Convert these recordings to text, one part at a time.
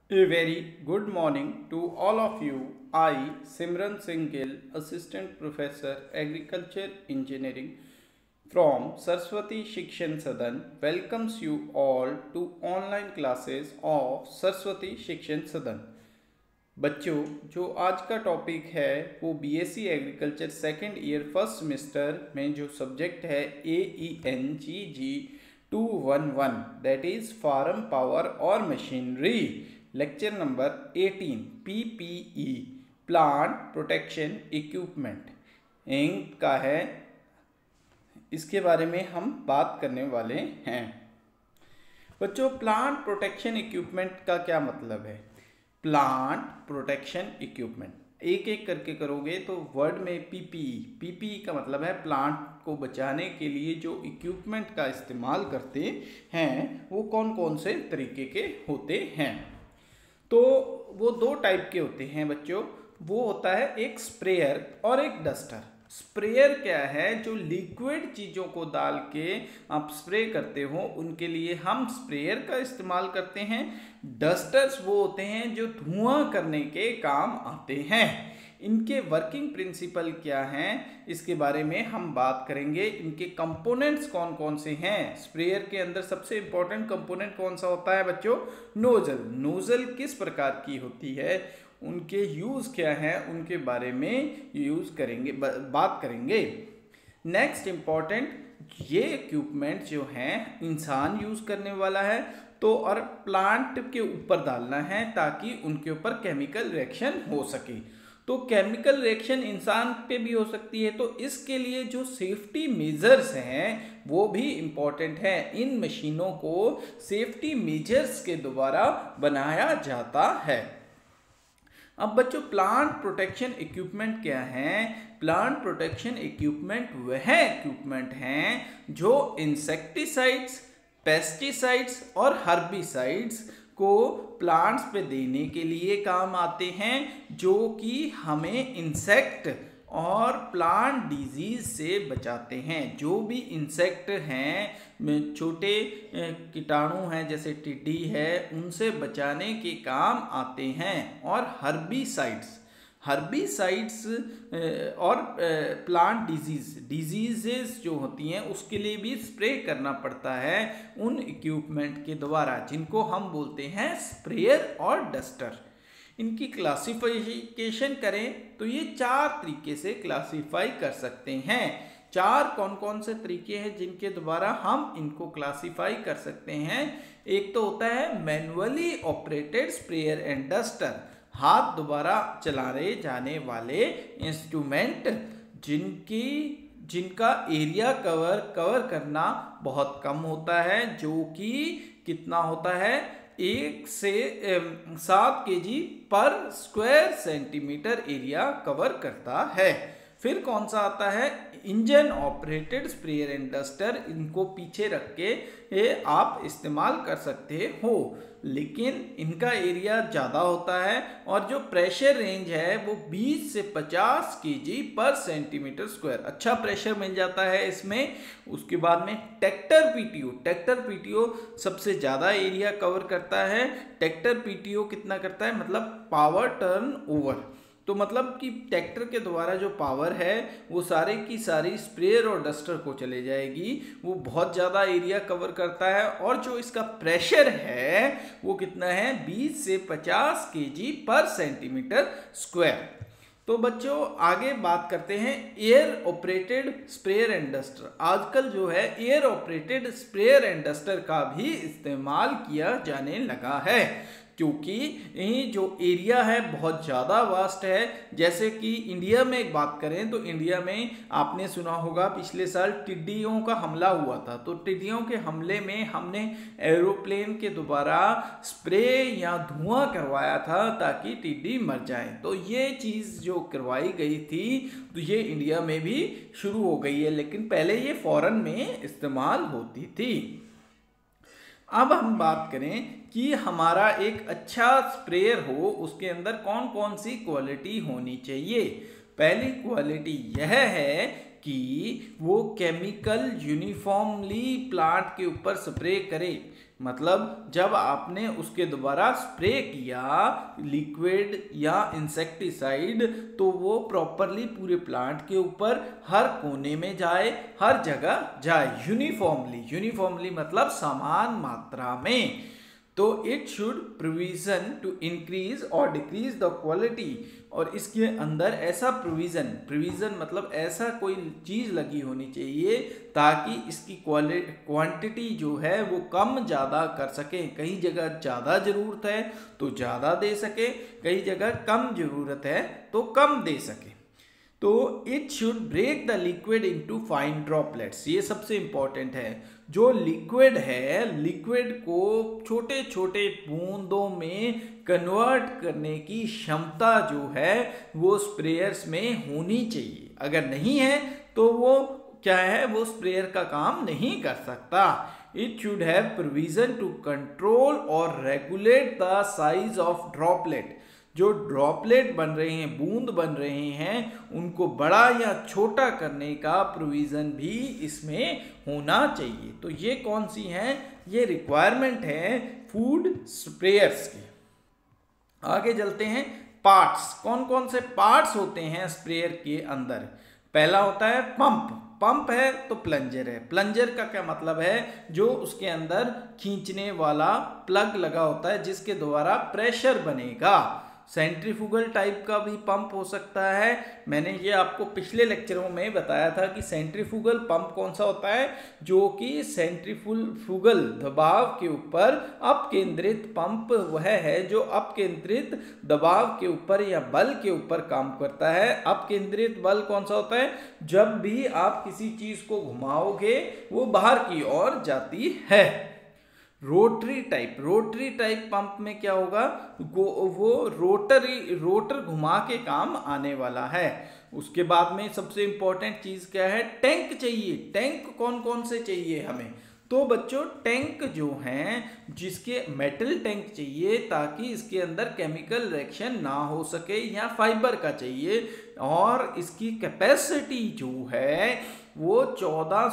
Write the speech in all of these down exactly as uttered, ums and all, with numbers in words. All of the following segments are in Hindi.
A very good morning to all of you. I, Simran Singh Gill, Assistant Professor Agriculture Engineering from Saraswati Shikshan Sadan, welcomes you all to online classes of Saraswati Shikshan Sadan. बच्चों, जो आज का टॉपिक है वो BSc agriculture second year first semester में जो सब्जेक्ट है A E N G G two one one that is farm power और machinery, lecture number eighteen P P E plant protection equipment इंक का है। इसके बारे में हम बात करने वाले हैं। बच्चों, प्लांट प्रोटेक्शन इक्विपमेंट का क्या मतलब है? प्लांट प्रोटेक्शन इक्विपमेंट एक एक करके करोगे तो वर्ड में पीपीई पीपीई का मतलब है प्लांट को बचाने के लिए जो इक्विपमेंट का इस्तेमाल करते हैं वो कौन कौन से तरीके के होते हैं। तो वो दो टाइप के होते हैं बच्चों। वो होता है एक स्प्रेयर और एक डस्टर। स्प्रेयर क्या है? जो लिक्विड चीज़ों को डाल के आप स्प्रे करते हो उनके लिए हम स्प्रेयर का इस्तेमाल करते हैं। डस्टर्स वो होते हैं जो धुआं करने के काम आते हैं। इनके वर्किंग प्रिंसिपल क्या हैं इसके बारे में हम बात करेंगे। इनके कंपोनेंट्स कौन कौन से हैं। स्प्रेयर के अंदर सबसे इंपॉर्टेंट कंपोनेंट कौन सा होता है बच्चों? नोजल। नोजल किस प्रकार की होती है, उनके यूज़ क्या हैं, उनके बारे में यूज़ करेंगे, बात करेंगे। नेक्स्ट इम्पॉर्टेंट, ये इक्विपमेंट जो हैं इंसान यूज़ करने वाला है तो और प्लांट के ऊपर डालना है ताकि उनके ऊपर केमिकल रिएक्शन हो सके। तो केमिकल रिएक्शन इंसान पे भी हो सकती है, तो इसके लिए जो सेफ्टी मेजर्स हैं वो भी इम्पॉर्टेंट है। इन मशीनों को सेफ्टी मेजर्स के द्वारा बनाया जाता है। अब बच्चों, प्लांट प्रोटेक्शन इक्विपमेंट क्या है? प्लांट प्रोटेक्शन इक्विपमेंट वह इक्विपमेंट हैं जो इंसेक्टिसाइड्स, पेस्टिसाइड्स और हर्बिसाइड्स को प्लांट्स पे देने के लिए काम आते हैं, जो कि हमें इंसेक्ट और प्लांट डिजीज से बचाते हैं। जो भी इंसेक्ट हैं, छोटे कीटाणु हैं जैसे टिड्डी है, उनसे बचाने के काम आते हैं। और हर्बिसाइड्स हर्बिसाइड्स और प्लांट डिजीज डिजीजेस जो होती हैं उसके लिए भी स्प्रे करना पड़ता है उन इक्विपमेंट के द्वारा, जिनको हम बोलते हैं स्प्रेयर और डस्टर। इनकी क्लासिफिकेशन करें तो ये चार तरीके से क्लासिफाई कर सकते हैं। चार कौन कौन से तरीके हैं जिनके द्वारा हम इनको क्लासिफाई कर सकते हैं? एक तो होता है manually operated sprayer and duster, हाथ द्वारा चलाए जाने वाले इंस्ट्रूमेंट जिनकी जिनका एरिया कवर कवर करना बहुत कम होता है, जो कि कितना होता है, एक से सात के जी पर स्क्वायर सेंटीमीटर एरिया कवर करता है। फिर कौन सा आता है? Engine operated sprayer and duster. इनको पीछे रख के ये आप इस्तेमाल कर सकते हो, लेकिन इनका एरिया ज़्यादा होता है और जो प्रेशर रेंज है वो बीस से पचास केजी पर सेंटीमीटर स्क्वायर। अच्छा प्रेशर मिल जाता है इसमें। उसके बाद में ट्रैक्टर पीटीओ ट्रैक्टर पीटीओ सबसे ज़्यादा एरिया कवर करता है। ट्रैक्टर पीटीओ कितना करता है? मतलब पावर टर्न ओवर। तो मतलब कि ट्रैक्टर के द्वारा जो पावर है वो सारे की सारी स्प्रेयर और डस्टर को चले जाएगी। वो बहुत ज़्यादा एरिया कवर करता है और जो इसका प्रेशर है वो कितना है? बीस से पचास केजी पर सेंटीमीटर स्क्वायर। तो बच्चों, आगे बात करते हैं air operated sprayer and duster. आजकल जो है air operated sprayer and duster का भी इस्तेमाल किया जाने लगा है, क्योंकि ये जो एरिया है बहुत ज़्यादा वास्ट है। जैसे कि इंडिया में एक बात करें तो इंडिया में आपने सुना होगा पिछले साल टिड्डियों का हमला हुआ था। तो टिड्डियों के हमले में हमने एरोप्लेन के द्वारा स्प्रे या धुआं करवाया था ताकि टिड्डी मर जाए। तो ये चीज़ जो करवाई गई थी तो ये इंडिया में भी शुरू हो गई है, लेकिन पहले ये फॉरेन में इस्तेमाल होती थी। अब हम बात करें कि हमारा एक अच्छा स्प्रेयर हो, उसके अंदर कौन कौन सी क्वालिटी होनी चाहिए। पहली क्वालिटी यह है कि वो केमिकल यूनिफॉर्मली प्लांट के ऊपर स्प्रे करे। मतलब जब आपने उसके द्वारा स्प्रे किया लिक्विड या इंसेक्टिसाइड तो वो प्रॉपरली पूरे प्लांट के ऊपर हर कोने में जाए, हर जगह जाए, यूनिफॉर्मली। यूनिफॉर्मली मतलब समान मात्रा में। तो it should provision to increase और डिक्रीज द क्वालिटी, और इसके अंदर ऐसा प्रोविजन, प्रोविजन मतलब ऐसा कोई चीज लगी होनी चाहिए ताकि इसकी क्वालिटी क्वांटिटी जो है वो कम ज़्यादा कर सके। कई जगह ज़्यादा ज़रूरत है तो ज़्यादा दे सके, कई जगह कम ज़रूरत है तो कम दे सके। तो it should break the liquid into fine droplets, ये सबसे इंपॉर्टेंट है। जो लिक्विड है, लिक्विड को छोटे छोटे बूंदों में कन्वर्ट करने की क्षमता जो है वो स्प्रेयर्स में होनी चाहिए। अगर नहीं है तो वो क्या है, वो स्प्रेयर का काम नहीं कर सकता। It should have provision to control और regulate the size of droplet, जो ड्रॉपलेट बन रहे हैं, बूंद बन रहे हैं, उनको बड़ा या छोटा करने का प्रोविजन भी इसमें होना चाहिए। तो ये कौन सी हैं, ये रिक्वायरमेंट है फूड स्प्रेयर्स की। आगे चलते हैं, पार्ट्स। कौन कौन से पार्ट्स होते हैं स्प्रेयर के अंदर? पहला होता है पंप। पंप है तो प्लंजर है। प्लंजर का क्या मतलब है, जो उसके अंदर खींचने वाला प्लग लगा होता है जिसके द्वारा प्रेशर बनेगा। सेंट्रीफ्यूगल टाइप का भी पंप हो सकता है। मैंने ये आपको पिछले लेक्चरों में बताया था कि सेंट्रीफ्यूगल पंप कौन सा होता है, जो कि सेंट्रीफ्यूगल दबाव के ऊपर अपकेंद्रित पंप वह है जो अपकेंद्रित दबाव के ऊपर या बल के ऊपर काम करता है। अपकेंद्रित बल कौन सा होता है, जब भी आप किसी चीज को घुमाओगे वो बाहर की ओर जाती है। Rotary type, rotary type pump में क्या होगा, वो रोटरी रोटर घुमा के काम आने वाला है। उसके बाद में सबसे इंपॉर्टेंट चीज क्या है, टैंक चाहिए। टैंक कौन कौन से चाहिए हमें, तो बच्चों टैंक जो हैं, जिसके मेटल टैंक चाहिए ताकि इसके अंदर केमिकल रिएक्शन ना हो सके, या फाइबर का चाहिए, और इसकी कैपेसिटी जो है वो चौदह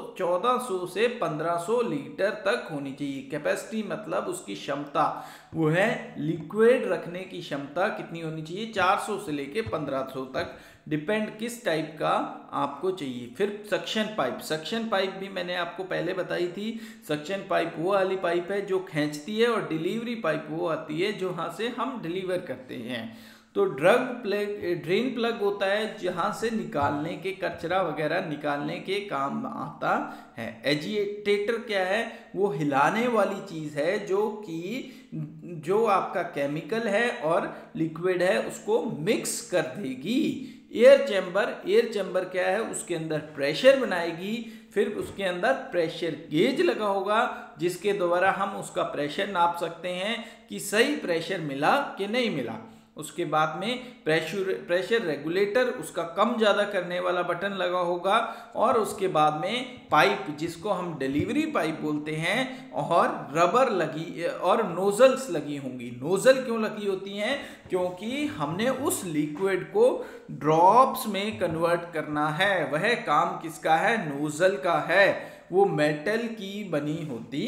सौ से पंद्रह सौ लीटर तक होनी चाहिए। कैपेसिटी मतलब उसकी क्षमता, वो है लिक्विड रखने की क्षमता कितनी होनी चाहिए, चार सौ से लेके पंद्रह सौ तक, डिपेंड किस टाइप का आपको चाहिए। फिर सक्शन पाइप, सक्शन पाइप भी मैंने आपको पहले बताई थी। सक्शन पाइप वो वाली पाइप है जो खींचती है, और डिलीवरी पाइप वो आती है जहाँ से हम डिलीवर करते हैं। तो ड्रग प्लग, ड्रेन प्लग होता है जहाँ से निकालने के, कचरा वगैरह निकालने के काम आता है। एजिटेटर क्या है, वो हिलाने वाली चीज़ है जो कि जो आपका केमिकल है और लिक्विड है उसको मिक्स कर देगी। एयर चैम्बर, एयर चैम्बर क्या है, उसके अंदर प्रेशर बनाएगी, फिर उसके अंदर प्रेशर गेज लगा होगा जिसके द्वारा हम उसका प्रेशर नाप सकते हैं कि सही प्रेशर मिला कि नहीं मिला। उसके बाद में प्रेशर प्रेशर रेगुलेटर, उसका कम ज़्यादा करने वाला बटन लगा होगा, और उसके बाद में पाइप जिसको हम डिलीवरी पाइप बोलते हैं, और रबर लगी और नोजल्स लगी होंगी। नोजल क्यों लगी होती हैं, क्योंकि हमने उस लिक्विड को ड्रॉप्स में कन्वर्ट करना है। वह काम किसका है, नोजल का है। वो मेटल की बनी होती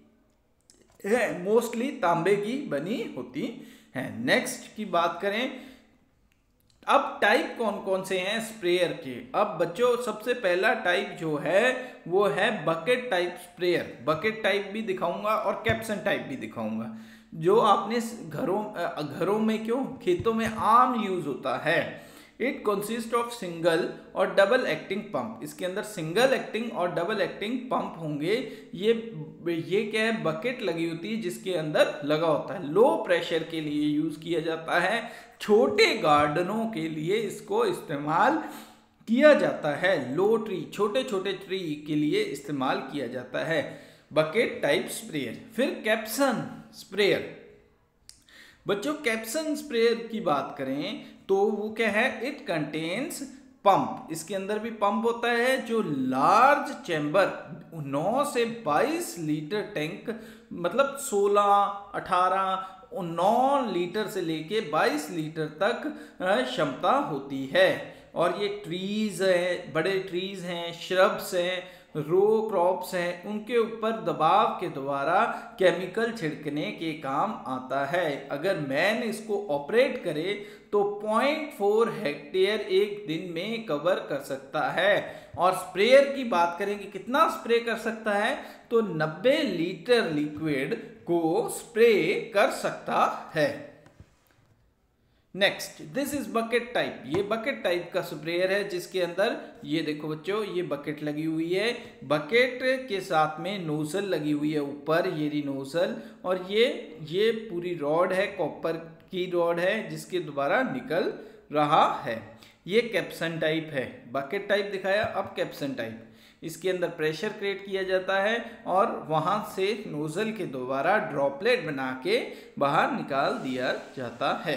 है, मोस्टली तांबे की बनी होती है। नेक्स्ट की बात करें, अब टाइप कौन कौन से हैं स्प्रेयर के। अब बच्चों सबसे पहला टाइप जो है वो है bucket type sprayer. Bucket type भी दिखाऊंगा और कैप्सन टाइप भी दिखाऊंगा, जो आपने घरों घरों में क्यों खेतों में आम यूज होता है। इट कंसिस्ट ऑफ सिंगल और डबल एक्टिंग पंप। इसके अंदर सिंगल एक्टिंग और डबल एक्टिंग पंप होंगे। ये ये क्या है, बकेट लगी होती है जिसके अंदर लगा होता है। लो प्रेशर के लिए यूज किया जाता है। छोटे गार्डनों के लिए इसको इस्तेमाल किया जाता है। लो ट्री, छोटे छोटे ट्री के लिए इस्तेमाल किया जाता है बकेट टाइप स्प्रेयर। फिर कैप्सन स्प्रेयर। बच्चों कैप्सन स्प्रेयर की बात करें तो वो क्या है, इट कंटेन्स पंप। इसके अंदर भी पंप होता है जो लार्ज चैम्बर नौ से बाईस लीटर टैंक, मतलब सोलह अठारह नौ लीटर से लेके बाईस लीटर तक क्षमता होती है। और ये ट्रीज है, बड़े ट्रीज हैं, श्रब्स हैं, रो क्रॉप्स हैं, उनके ऊपर दबाव के द्वारा केमिकल छिड़कने के काम आता है। अगर मैन इसको ऑपरेट करे तो पॉइंट फोर हेक्टेयर एक दिन में कवर कर सकता है। और स्प्रेयर की बात करें कि कितना स्प्रे कर सकता है, तो नब्बे लीटर लिक्विड को स्प्रे कर सकता है। Next, this is bucket type. ये बकेट टाइप का स्प्रेयर है जिसके अंदर ये देखो बच्चों, ये बकेट लगी हुई है, बकेट के साथ में नोजल लगी हुई है ऊपर, ये रही नोजल, और ये ये पूरी रॉड है, कॉपर की रॉड है जिसके द्वारा निकल रहा है। ये कैप्सन टाइप है, बकेट टाइप दिखाया, अब कैप्सन टाइप। इसके अंदर प्रेशर क्रिएट किया जाता है और वहां से नोजल के द्वारा ड्रॉपलेट बना के बाहर निकाल दिया जाता है।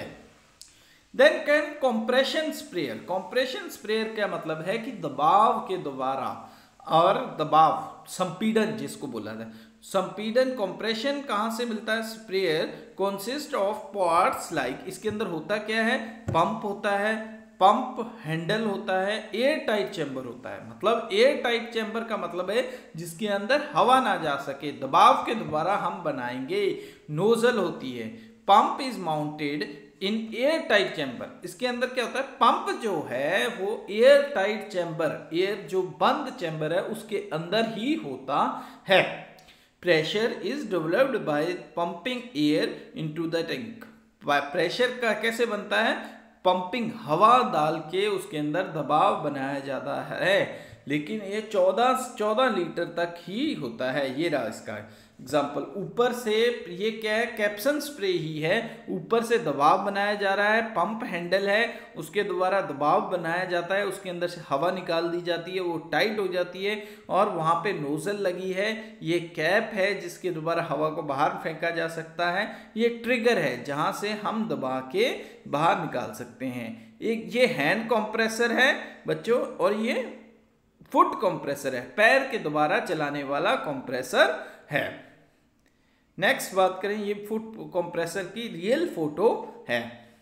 Then can compression sprayer. Compression sprayer का मतलब है कि दबाव के द्वारा, और दबाव संपीड़न जिसको बोला जाए, संपीड़न कंप्रेशन कहां से मिलता है? Sprayer consist of parts like, इसके अंदर होता क्या है? पंप होता है, पंप हैंडल होता है, एयर टाइट चैम्बर होता है। मतलब एयर टाइट चैम्बर का मतलब है जिसके अंदर हवा ना जा सके, दबाव के द्वारा हम बनाएंगे। नोजल होती है, pump is mounted in airtight chamber. इसके अंदर क्या होता है? पंप जो है वो एयर टाइट चैम्बर, एयर जो बंद चैम्बर है उसके अंदर ही होता है। Pressure is developed by pumping air into the tank. Pressure का कैसे बनता है? पंपिंग, हवा डाल के उसके अंदर दबाव बनाया जाता है, लेकिन ये चौदह चौदह लीटर तक ही होता है। ये रहा इसका एग्जाम्पल। ऊपर से ये क्या है? कैप्सन स्प्रे ही है, ऊपर से दबाव बनाया जा रहा है, पंप हैंडल है, उसके द्वारा दबाव बनाया जाता है, उसके अंदर से हवा निकाल दी जाती है, वो टाइट हो जाती है, और वहाँ पे नोजल लगी है, ये कैप है जिसके द्वारा हवा को बाहर फेंका जा सकता है, ये ट्रिगर है जहाँ से हम दबा के बाहर निकाल सकते हैं। एक ये हैंड कंप्रेसर है बच्चों, और ये फुट कंप्रेसर है, पैर के द्वारा चलाने वाला कंप्रेसर है। नेक्स्ट बात करें, ये फुट कंप्रेसर की रियल फोटो है।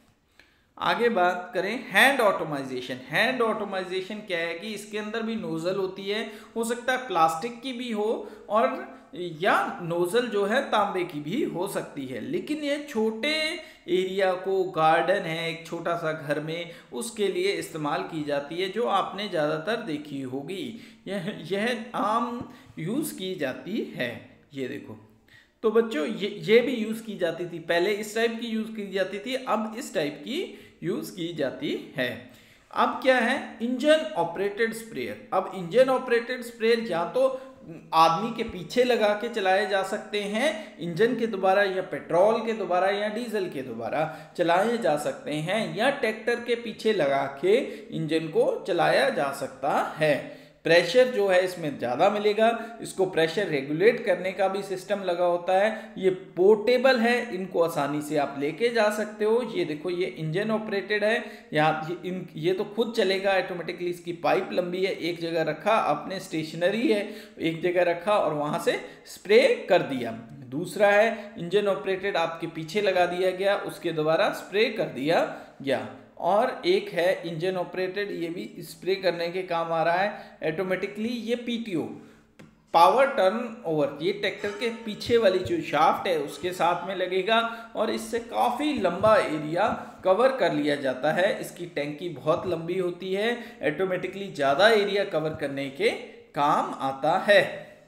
आगे बात करें हैंड ऑटोमाइजेशन। हैंड ऑटोमाइजेशन क्या है कि इसके अंदर भी नोजल होती है, हो सकता है प्लास्टिक की भी हो, और या नोजल जो है तांबे की भी हो सकती है, लेकिन ये छोटे एरिया को, गार्डन है एक छोटा सा घर में, उसके लिए इस्तेमाल की जाती है, जो आपने ज़्यादातर देखी होगी। यह यह आम यूज़ की जाती है। ये देखो, तो बच्चों ये ये भी यूज़ की जाती थी, पहले इस टाइप की यूज़ की जाती थी, अब इस टाइप की यूज़ की जाती है। अब क्या है? Engine operated sprayer. अब इंजन ऑपरेटेड स्प्रेयर या तो आदमी के पीछे लगा के चलाए जा सकते हैं इंजन के द्वारा, या पेट्रोल के द्वारा या डीजल के द्वारा चलाए जा सकते हैं, या ट्रैक्टर के पीछे लगा के इंजन को चलाया जा सकता है। प्रेशर जो है इसमें ज़्यादा मिलेगा, इसको प्रेशर रेगुलेट करने का भी सिस्टम लगा होता है। ये पोर्टेबल है, इनको आसानी से आप लेके जा सकते हो। ये देखो, ये इंजन ऑपरेटेड है, यहाँ ये, इन ये तो खुद चलेगा ऑटोमेटिकली। इसकी पाइप लंबी है, एक जगह रखा, अपने स्टेशनरी है, एक जगह रखा और वहाँ से स्प्रे कर दिया। दूसरा है इंजन ऑपरेटेड, आपके पीछे लगा दिया गया, उसके द्वारा स्प्रे कर दिया गया। और एक है इंजन ऑपरेटेड, ये भी स्प्रे करने के काम आ रहा है ऑटोमेटिकली। ये पीटीओ, पावर टर्न ओवर, ये ट्रैक्टर के पीछे वाली जो शाफ्ट है उसके साथ में लगेगा, और इससे काफ़ी लंबा एरिया कवर कर लिया जाता है। इसकी टैंकी बहुत लंबी होती है, ऑटोमेटिकली ज़्यादा एरिया कवर करने के काम आता है।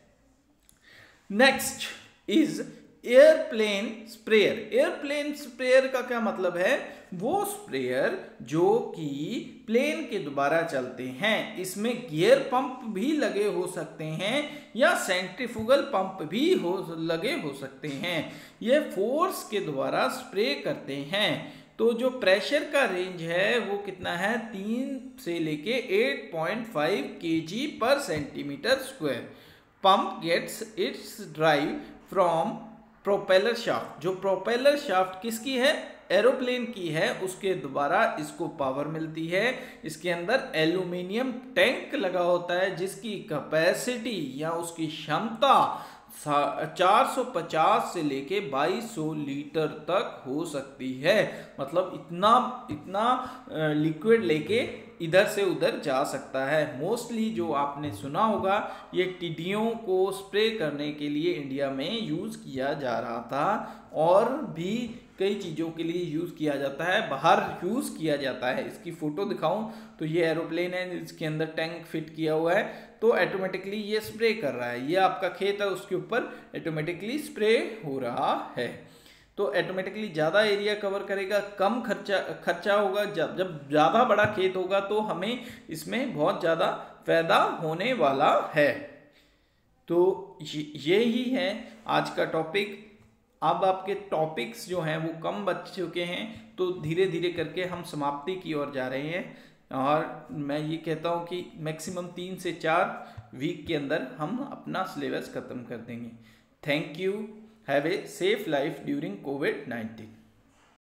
Next is airplane sprayer. Airplane sprayer का क्या मतलब है? वो स्प्रेयर जो कि प्लेन के द्वारा चलते हैं। इसमें गियर पंप भी लगे हो सकते हैं या सेंट्रीफ्यूगल पंप भी हो लगे हो सकते हैं। ये फोर्स के द्वारा स्प्रे करते हैं। तो जो प्रेशर का रेंज है वो कितना है? तीन से लेके आठ पॉइंट पाँच केजी पर centimetre square. Pump gets its drive from propeller shaft. जो प्रोपेलर शाफ्ट किसकी है? एरोप्लेन की है, उसके द्वारा इसको पावर मिलती है। इसके अंदर एल्यूमिनियम टैंक लगा होता है जिसकी कैपेसिटी या उसकी क्षमता चार सौ पचास से लेके बाईस सौ लीटर तक हो सकती है। मतलब इतना इतना लिक्विड लेके इधर से उधर जा सकता है। मोस्टली जो आपने सुना होगा ये टिड्डियों को स्प्रे करने के लिए इंडिया में यूज़ किया जा रहा था, और भी कई चीज़ों के लिए यूज़ किया जाता है, बाहर यूज़ किया जाता है। इसकी फ़ोटो दिखाऊं तो ये एरोप्लेन है, इसके अंदर टैंक फिट किया हुआ है, तो ऑटोमेटिकली ये स्प्रे कर रहा है। ये आपका खेत है, उसके ऊपर ऑटोमेटिकली स्प्रे हो रहा है। तो ऑटोमेटिकली ज़्यादा एरिया कवर करेगा, कम खर्चा खर्चा होगा। जब जब ज़्यादा बड़ा खेत होगा तो हमें इसमें बहुत ज़्यादा फायदा होने वाला है। तो ये ही है आज का टॉपिक। अब आपके टॉपिक्स जो हैं वो कम बच चुके हैं, तो धीरे धीरे करके हम समाप्ति की ओर जा रहे हैं, और मैं ये कहता हूँ कि मैक्सिमम तीन से चार वीक के अंदर हम अपना सिलेबस ख़त्म कर देंगे। Thank you. Have a safe life during COVID nineteen.